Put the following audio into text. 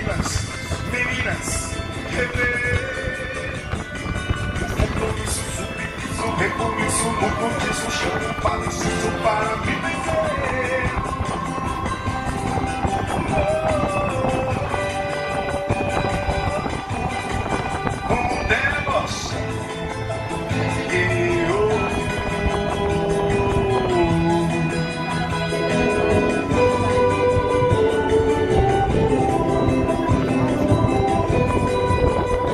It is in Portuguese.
meninas, o recurso do cortiço, chamo para inciso para me dizer. Como temos